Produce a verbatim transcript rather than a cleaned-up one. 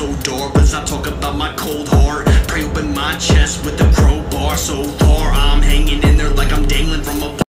so dark as I talk about my cold heart. Pray open my chest with a crowbar so far I'm hanging in there like I'm dangling from a